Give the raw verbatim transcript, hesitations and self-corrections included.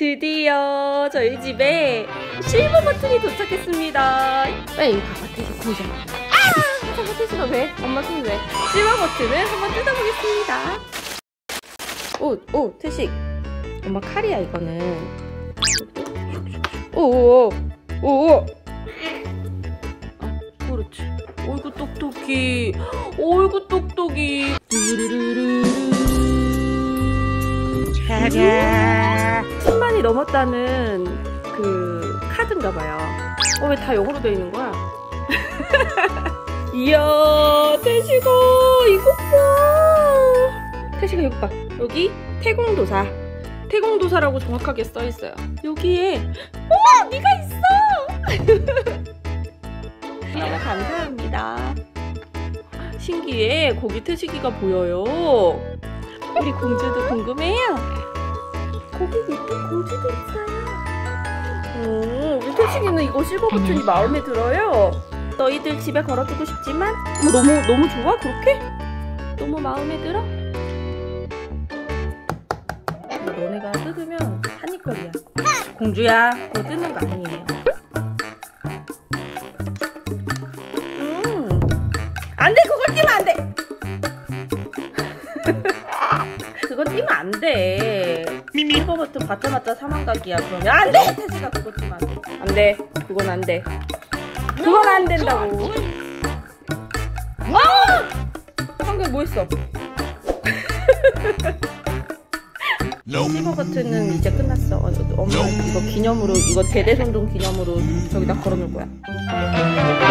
드디어 저희 집에 실버 버튼이 도착했습니다. 빨리 이거 봐봐, 태식 보자. 아! 잠깐, 태식아 왜? 엄마 손 왜? 실버 버튼을 한번 뜯어보겠습니다. 오, 오, 태식. 엄마 칼이야 이거는. 오오오, 오오. 아, 그렇지. 어이구 똑똑이. 어이구 똑똑이. 십만이 넘었다는 그 카드인가봐요. 어, 왜 다 영어로 되어 있는 거야? 이야, 태식아 이거 봐. 태식아 이거 봐. 여기 태공도사. 태공도사라고 정확하게 써 있어요. 여기에 어머, 네가 있어. 너무 감사합니다. 신기해. 거기 태식이가 보여요. 우리 공주도 궁금해요. 거기 예쁜 공주도 있어요. 오, 우리 태식이는 이거 실버 버튼이 마음에 들어요. 너희들 집에 걸어두고 싶지만 어머, 너무 너무 좋아 그렇게? 너무 마음에 들어? 너네가 뜯으면 한입거리야. 공주야, 그거 뜯는 거 아니에요. 음, 안 돼, 그걸 띄면 안 돼. 그거 띄면 안 돼. 실버 버튼 받자마자 사망각이야. 그러면 안 돼. 태식아 그거 띄면 안 돼. 안 돼. 그건 안 돼. 그건 안 된다고. 아! 방금 뭐 했어? 실버 버튼은 이제 끝났어. 엄마 이거 기념으로, 이거 대대손동 기념으로 저기다 걸어놓을 거야.